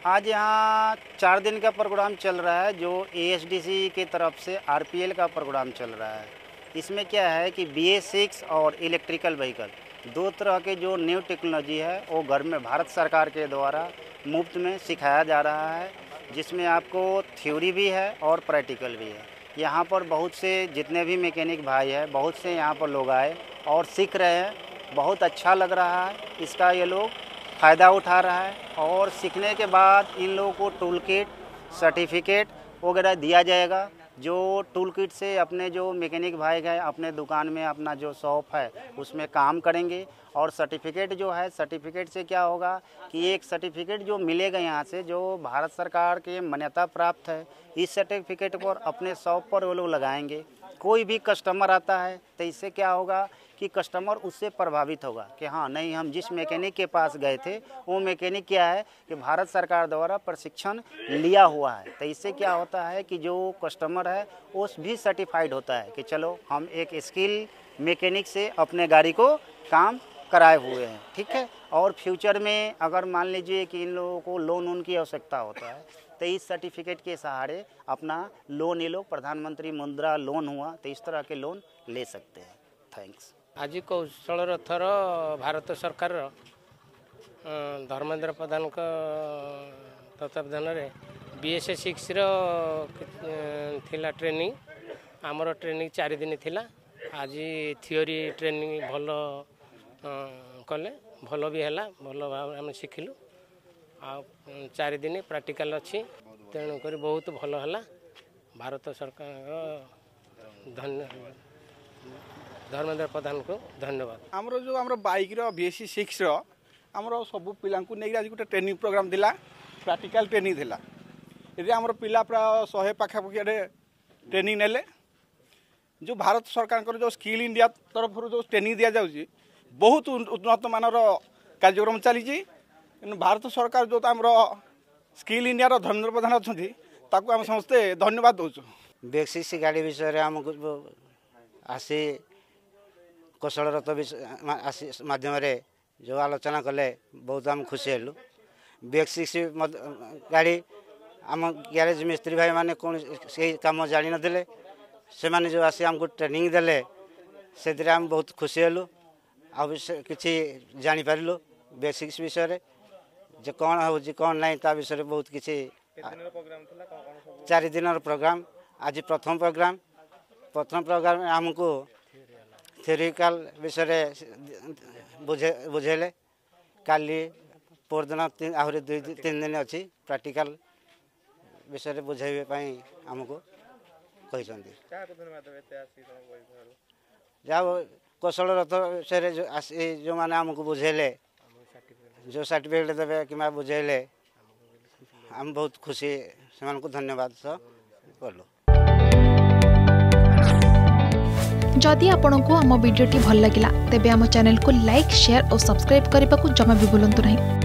आज यहाँ 4 दिन का प्रोग्राम चल रहा है जो एएसडीसी की तरफ से आरपीएल का प्रोग्राम चल रहा है। इसमें क्या है कि BS6 और इलेक्ट्रिकल व्हीकल दो तरह के जो न्यू टेक्नोलॉजी है वो घर में भारत सरकार के द्वारा मुफ्त में सिखाया जा रहा है, जिसमें आपको थ्योरी भी है और प्रैक्टिकल भी है। यहाँ पर बहुत से जितने भी मैकेनिक भाई हैं, बहुत से यहाँ पर लोग आए और सीख रहे हैं। बहुत अच्छा लग रहा है, इसका ये लोग फ़ायदा उठा रहा है। और सीखने के बाद इन लोगों को टूल किट, सर्टिफिकेट वगैरह दिया जाएगा। जो टूल किट से अपने जो मैकेनिक भाई हैं अपने दुकान में अपना जो शॉप है उसमें काम करेंगे। और सर्टिफिकेट जो है, सर्टिफिकेट से क्या होगा कि एक सर्टिफिकेट जो मिलेगा यहाँ से जो भारत सरकार के मान्यता प्राप्त है, इस सर्टिफिकेट पर अपने शॉप पर वो लोग लगाएंगे। कोई भी कस्टमर आता है तो इससे क्या होगा कि कस्टमर उससे प्रभावित होगा कि हाँ नहीं, हम जिस मैकेनिक के पास गए थे वो मैकेनिक क्या है कि भारत सरकार द्वारा प्रशिक्षण लिया हुआ है। तो इससे क्या होता है कि जो कस्टमर है वो भी सर्टिफाइड होता है कि चलो हम एक स्किल मैकेनिक से अपने गाड़ी को काम कराए हुए हैं, ठीक है। और फ्यूचर में अगर मान लीजिए कि इन लोगों को लोन की आवश्यकता होता है तो इस सर्टिफिकेट के सहारे अपना लोन ये लोग प्रधानमंत्री मुद्रा लोन हुआ तो इस तरह के लोन ले सकते हैं। थैंक्स। आज कौशल रथर भारत सरकार धर्मेंद्र प्रधान तत्वावधान में BS6 थिला ट्रेनिंग। आमर ट्रेनिंग 4 दिन थिला। आज थियोरी ट्रेनिंग भल कले भल भी है, भल भाव आम शिखिलु। आ 4 दिन प्रैक्टिकल अच्छी, तेणुक बहुत भल है। भारत सरकार धर्मेंद्र प्रधान को धन्यवाद। आमर जो आमर बाइक BS6 आमर सब पिला नहीं आज गोटे ट्रेनिंग प्रोग्राम थिला, प्रैक्टिकल ट्रेनिंग थिला। ये आमर पिला प्राय 100 पाखापाखि ट्रेनिंग नेले। जो भारत सरकार जो स्किल इंडिया तरफ जो ट्रेनिंग दि जाऊँगी बहुत उन्नत मानर कार्यक्रम चली। भारत सरकार जो आमर स्किल इंडिया धर्मेंद्र प्रधान अच्छा आम समस्ते धन्यवाद दौचु। BS6 गाड़ी विषय आमको आसी कौशल रथ माध्यम जो आलोचना कले बहुत आम खुशी हेलु। BS6 गाड़ी आम ग्यारेज मिस्त्री भाई माने कौन से काम जानी नथिले, से माने जो आसी आमको ट्रेनिंग देले से आम बहुत खुशी हेलु। आ किसी जानी पारिलु BS6 विषय जे कौन हो कौन नहीं ता विषय बहुत किसी 4 दिन प्रोग्राम। आज प्रथम प्रोग्राम आमको थ्योरिकल विषय बुझेले। काली परदिन आहरी 2-3 दिन अच्छी प्रैक्टिकल विषय बुझाइबे आमको कही। जहाँ कौशल रथ विषय जो मैंने आमको बुझेले, जो सर्टिफिकेट देवे कि बुझेले, आम बहुत खुशी से धन्यवाद कलु। जदि आपंक आम भिडी भल लगा तेब आम चैनल को लाइक, शेयर और सब्सक्राइब करने को जमा भी भूलु नहीं।